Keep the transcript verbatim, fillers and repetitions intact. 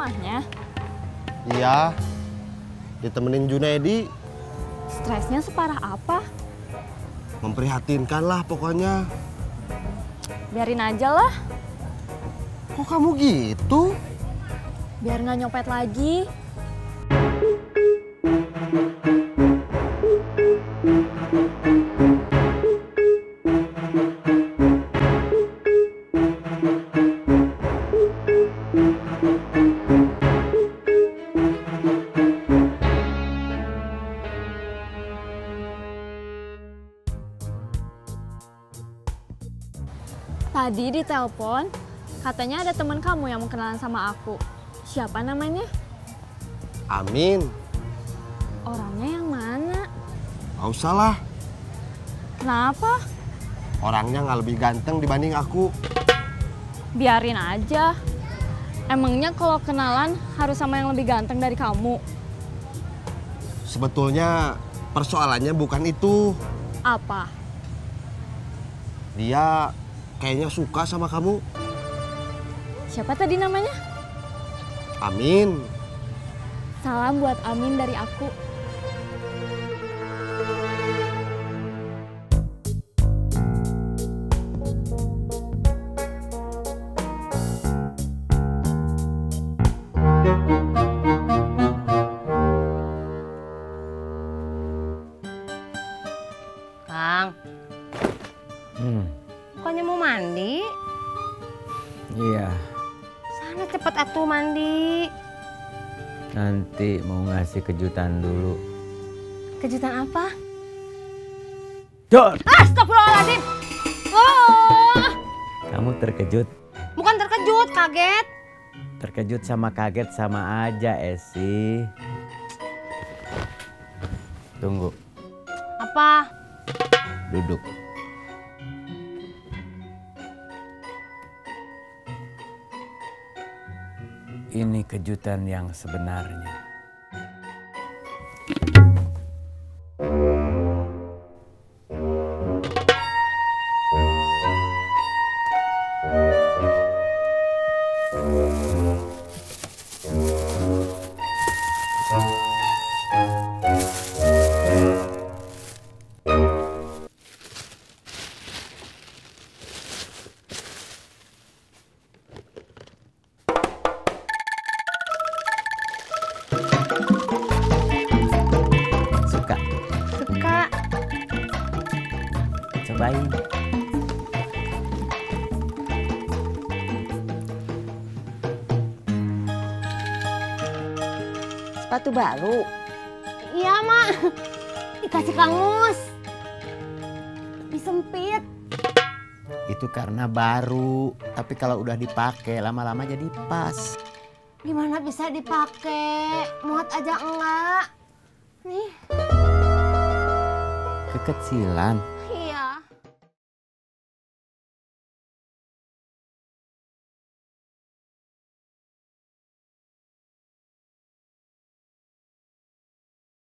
rumahnya? Iya, ditemenin Junaedi. Stresnya separah apa? Memprihatinkan lah pokoknya. Biarin aja lah, Kok kamu gitu? biar nggak nyopet lagi. Tadi di telepon, katanya ada teman kamu yang mau kenalan sama aku. Siapa namanya? Amin. Orangnya yang mana? Gak usah lah. Kenapa? Orangnya nggak lebih ganteng dibanding aku. Biarin aja. Emangnya kalau kenalan harus sama yang lebih ganteng dari kamu? Sebetulnya persoalannya bukan itu. Apa? Dia kayaknya suka sama kamu. Siapa tadi namanya? Amin. Salam buat Amin dari aku. Kang, Hmm, bukannya mau mandi? iya. Sana cepet atuh mandi. Nanti mau ngasih kejutan dulu. Kejutan apa? Dor! Astagfirullahaladzim. Oh, Kamu terkejut? bukan terkejut, kaget. Terkejut sama kaget sama aja, Esi. Tunggu, Apa? duduk. Ini kejutan yang sebenarnya. Suka? Suka. Cobain. Sepatu baru? Iya, Mak. Dikasih Kang Mus. Tapi sempit. Itu karena baru, tapi kalau udah dipakai lama-lama jadi pas. Gimana bisa dipakai? Muat aja enggak. Nih. Kekecilan.